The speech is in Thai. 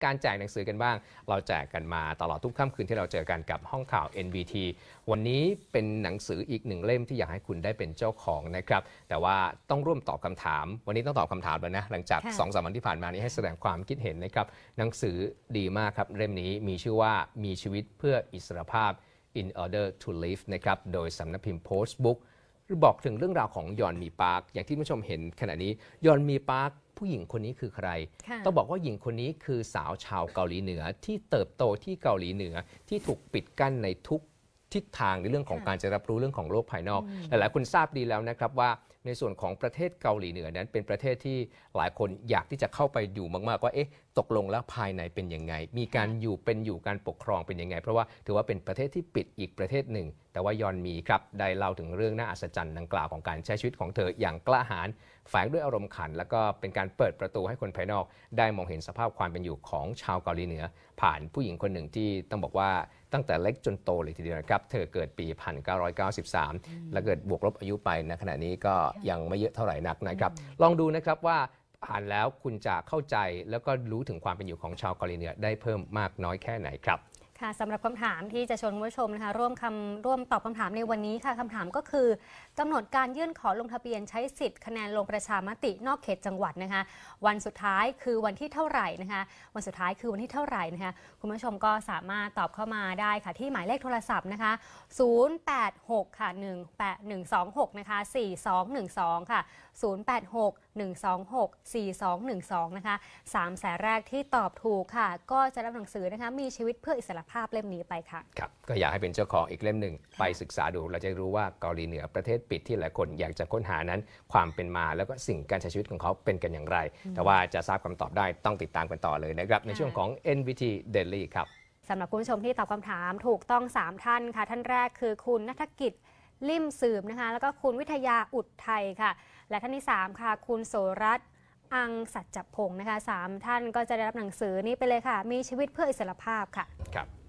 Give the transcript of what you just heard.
การแจกหนังสือกันบ้างเราแจกกันมาตลอดทุกค่ำคืนที่เราเจอกันกับห้องข่าว NBT วันนี้เป็นหนังสืออีกหนึ่งเล่มที่อยากให้คุณได้เป็นเจ้าของนะครับแต่ว่าต้องร่วมตอบคำถามวันนี้ต้องตอบคำถามแล้วนะหลังจาก 2-3 วันที่ผ่านมานี้ให้แสดงความคิดเห็นนะครับหนังสือดีมากครับเล่มนี้มีชื่อว่ามีชีวิตเพื่ออิสรภาพ In Order to Live นะครับโดยสำนักพิมพ์ Postbook บอกถึงเรื่องราวของยอนมีปาร์คอย่างที่ผู้ชมเห็นขณะนี้ยอนมีปาร์คผู้หญิงคนนี้คือใครต้องบอกว่าหญิงคนนี้คือสาวชาวเกาหลีเหนือที่เติบโตที่เกาหลีเหนือที่ถูกปิดกั้นในทุกทิศทางในเรื่องของการจะรับรู้เรื่องของโลกภายนอกหลายๆคนทราบดีแล้วนะครับว่าในส่วนของประเทศเกาหลีเหนือนั้นเป็นประเทศที่หลายคนอยากที่จะเข้าไปอยู่มากๆว่าตกลงแล้วภายในเป็นยังไงมีการอยู่การปกครองเป็นยังไงเพราะว่าถือว่าเป็นประเทศที่ปิดอีกประเทศหนึ่งแต่ว่ายอนมีครับได้เล่าถึงเรื่องน่าอัศจรรย์ดังกล่าวของการใช้ชีวิตของเธออย่างกล้าหาญแฝงด้วยอารมณ์ขันแล้วก็เป็นการเปิดประตูให้คนภายนอกได้มองเห็นสภาพความเป็นอยู่ของชาวเกาหลีเหนือผ่านผู้หญิงคนหนึ่งที่ต้องบอกว่าตั้งแต่เล็กจนโตเลยทีเดียวนะครับเธอเกิดปี 1993 และเกิดบวกลบอายุไปในขณะนี้ก็ยังไม่เยอะเท่าไหร่นักนะครับลองดูนะครับว่าอ่านแล้วคุณจะเข้าใจแล้วก็รู้ถึงความเป็นอยู่ของชาวเกาหลีเหนือได้เพิ่มมากน้อยแค่ไหนครับค่ะสำหรับคำถามที่จะชวนคุณผู้ชมนะคะร่วมตอบคำถามในวันนี้ค่ะคำถามก็คือกำหนดการยื่นขอลงทะเบียนใช้สิทธิ์คะแนนลงประชามตินอกเขตจังหวัดนะคะวันสุดท้ายคือวันที่เท่าไหร่นะคะวันสุดท้ายคือวันที่เท่าไหร่นะคะคุณผู้ชมก็สามารถตอบเข้ามาได้ค่ะที่หมายเลขโทรศัพท์นะคะ086ค่ะ18126นะคะ4212ค่ะ086 126 4212นะคะ3สายแรกที่ตอบถูกค่ะก็จะรับหนังสือนะคะมีชีวิตเพื่ออิสรภาพเล่มนี้ไปค่ะครับก็อยากให้เป็นเจ้าของอีกเล่มหนึ่งไปศึกษาดูเราจะรู้ว่าเกาหลีเหนือประเทศปิดที่หลายคนอยากจะค้นหานั้นความเป็นมาแล้วก็สิ่งการใช้ชีวิตของเขาเป็นกันอย่างไรแต่ว่าจะทราบคำตอบได้ต้องติดตามกันต่อเลยนะครับในช่วงของ NBT Daily ครับสำหรับคุณผู้ชมที่ตอบคำถามถูกต้อง3ท่านค่ะท่านแรกคือคุณณัฐกิจลิ่มสืบนะคะแล้วก็คุณวิทยาอุดไทยค่ะและท่านที่3ค่ะคุณโสรัตน์อังสัจจพงศ์นะคะ3ท่านก็จะได้รับหนังสือนี้ไปเลยค่ะมีชีวิตเพื่ออิสรภาพค่ะครับ